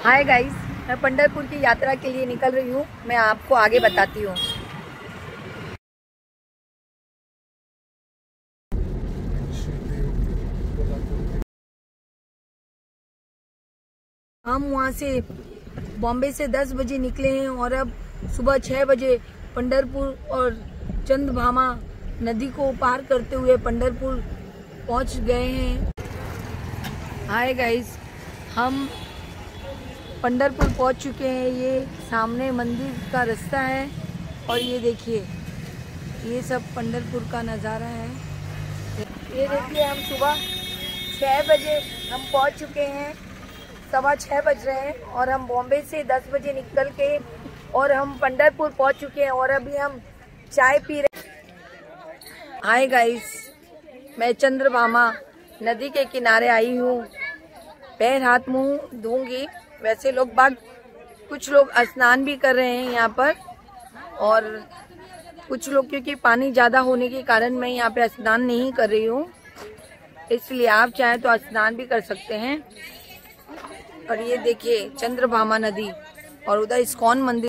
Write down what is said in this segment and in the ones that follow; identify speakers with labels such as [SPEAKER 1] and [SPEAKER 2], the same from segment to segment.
[SPEAKER 1] Hi guys, मैं पंढरपुर की यात्रा के लिए निकल रही हूँ। मैं आपको आगे बताती हूँ। हम वहाँ से बॉम्बे से 10 बजे निकले हैं और अब सुबह 6 बजे पंढरपुर और चंद्रभामा नदी को पार करते हुए पंढरपुर पहुँच गए हैं। हाय गाइस, हम पंढरपुर पहुँच चुके हैं। ये सामने मंदिर का रास्ता है और ये देखिए, ये सब पंढरपुर का नज़ारा है। ये देखिए, हम सुबह 6 बजे हम पहुँच चुके हैं। 6:15 बज रहे हैं और हम बॉम्बे से 10 बजे निकल के और हम पंढरपुर पहुँच चुके हैं और अभी हम चाय पी रहे हैं। हाय गाइस, मैं चंद्रभामा नदी के किनारे आई हूँ। पैर हाथ मुंह धोऊंगी। वैसे कुछ लोग स्नान भी कर रहे हैं यहाँ पर, और कुछ लोग क्योंकि पानी ज़्यादा होने के कारण मैं यहाँ पे स्नान नहीं कर रही हूँ, इसलिए आप चाहें तो स्नान भी कर सकते हैं। और ये देखिए चंद्रभामा नदी और उधर इस्कॉन मंदिर,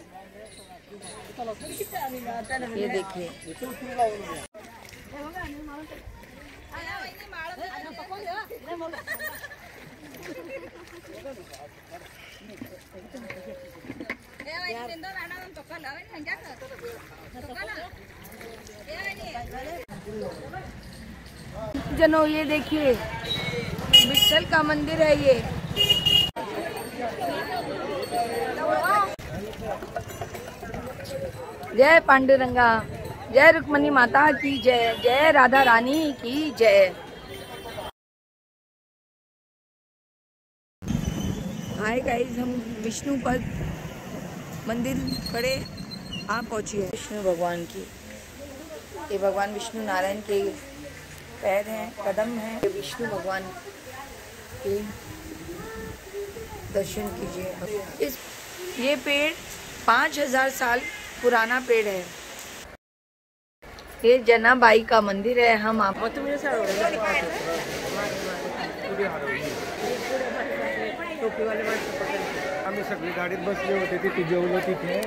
[SPEAKER 1] ये देखिए। जनों, ये देखिए विठल का मंदिर है ये। जय पांडुरंगा, जय रुक्मणी माता की जय, जय राधा रानी की जय। हाय गाइस, हम विष्णुपद मंदिर खड़े आप पहुंची है। विष्णु भगवान की, ये भगवान विष्णु नारायण के पैर हैं, कदम हैं। विष्णु भगवान के दर्शन कीजिए। ये पेड़ 5000 साल पुराना पेड़ है। ये जनाबाई का मंदिर है। हम आप
[SPEAKER 2] आम्ही सगळी गाडीत बसले होते, तिथे जेवलो तिथे।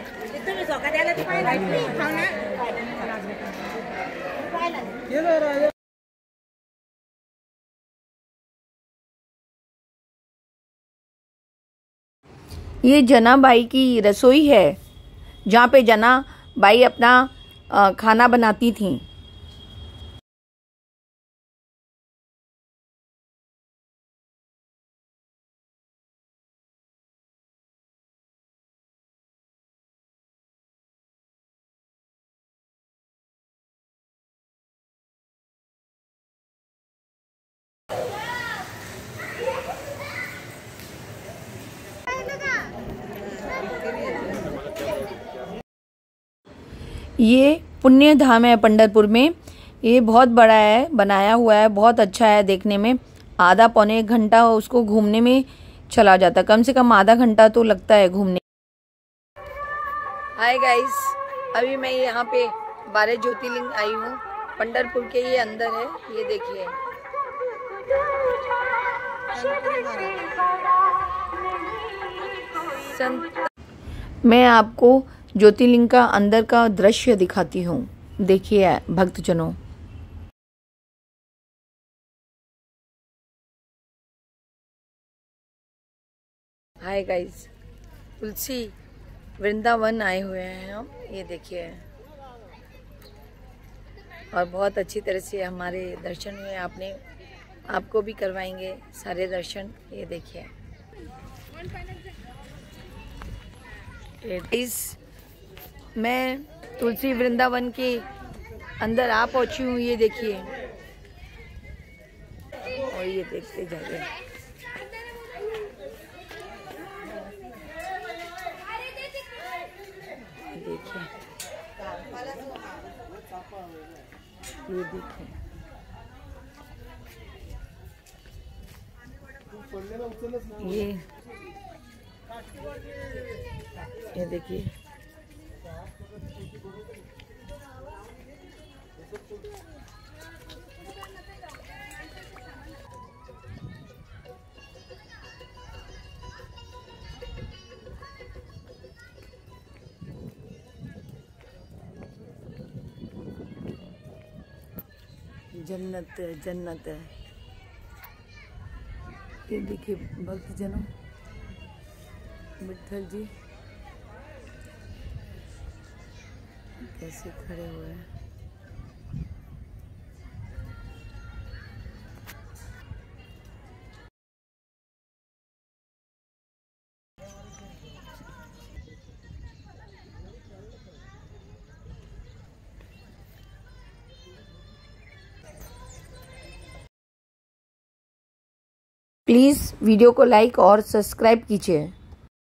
[SPEAKER 1] ये जनाबाई की रसोई है, जहाँ पे जनाबाई अपना खाना बनाती थी। ये पुण्य धाम है पंढरपुर में। ये बहुत बड़ा है, बनाया हुआ है, बहुत अच्छा है देखने में। आधा पौने 1 घंटा उसको घूमने में चला जाता, कम से कम आधा घंटा तो लगता है घूमने। हाय गाइस, अभी मैं यहाँ पे 12 ज्योतिर्लिंग आई हूँ। पंढरपुर के ये अंदर है, ये देखिए। मैं आपको ज्योतिर्लिंग का अंदर का दृश्य दिखाती हूँ। देखिए भक्तजनों, हाय गाइस, तुलसी वृंदावन आए हुए हैं हम, ये देखिए। और बहुत अच्छी तरह से हमारे दर्शन हुए। आपको भी करवाएंगे सारे दर्शन, ये देखिए। मैं तुलसी वृंदावन के अंदर आ पहुंची हूँ, ये देखिए। और ये देखते जाइए। देखिए, ये देखिए। ये देखिए। जन्नत है, जन्नत है। ये देखिए भक्तजनों, विठल जी कैसे खड़े हुए हैं। प्लीज़ वीडियो को लाइक और सब्सक्राइब कीजिए।